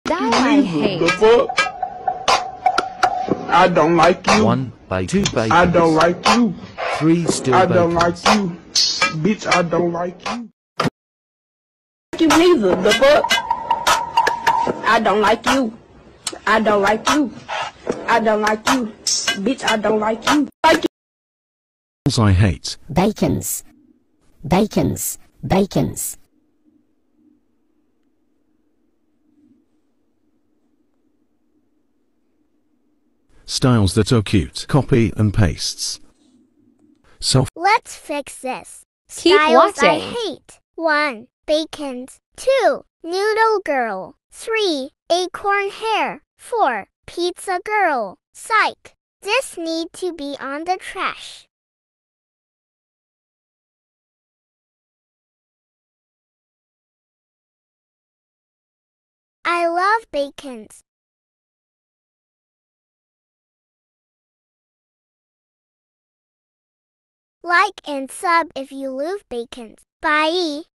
That I hate. The fuck? I don't like you. 1 by 2 bacons. I don't like you. 3 still I bacons. don't like you. Bitch, I don't like you. You neither. The fuck? I don't like you. I don't like you. I don't like you. Bitch, I don't like you. Like you. I hate. Bacons. Bacons. Bacons. Styles that are cute. Copy and pastes. Let's fix this. Keep Styles I watching. hate. 1. Bacons. 2. Noodle girl. 3. Acorn hair. 4. Pizza girl. Psych. This need to be on the trash. I love bacons. Like and sub if you love bacons. Bye.